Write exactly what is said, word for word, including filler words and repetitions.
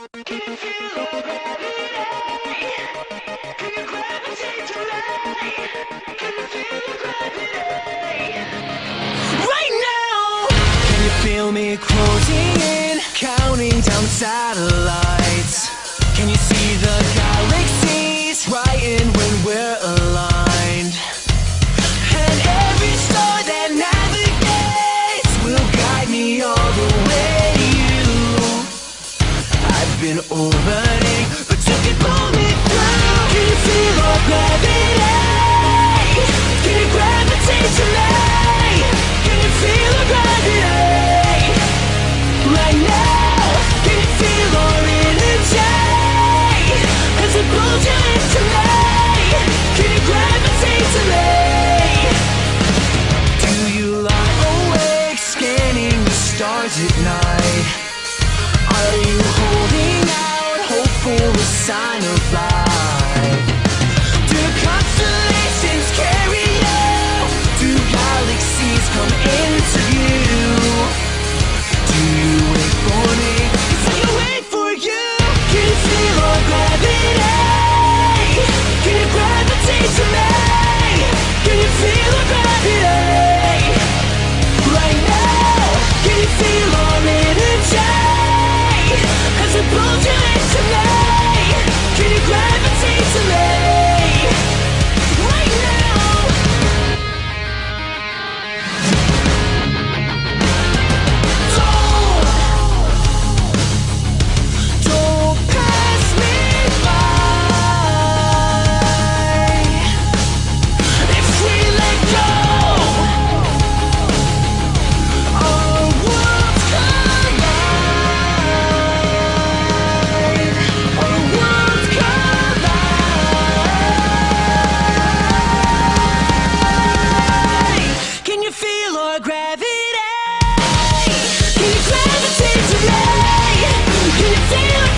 Can you feel our gravity? Can you gravitate to light? Can you feel the gravity? Right now! Can you feel me closing in? Counting down satellites. Can you see the galaxies brighten when we're aligned? And every star that navigates will guide me all the way to you. I've been orbiting, but you can pull me through. Can you feel our gravity? Can you gravitate tonight? Can you feel our gravity? Right now, can you feel our energy? As it pulls you in tonight, can you gravitate to me? Do you lie awake, scanning the stars at night? Are you holding out hope for a sign of life? Do constellations carry you? Do galaxies come into view? Do you wait for me? 'Cause I can wait for you. Can you feel our gravity? Can you gravitate to me? Can you feel our gravity? Right now, can you feel our energy? As it pulls you in tonight, can you gravitate to me? Right now. Don't, don't pass me by. If we let go, our worlds collide. Our worlds collide. Can you feel our gravity? Can you gravitate to me? Can you feel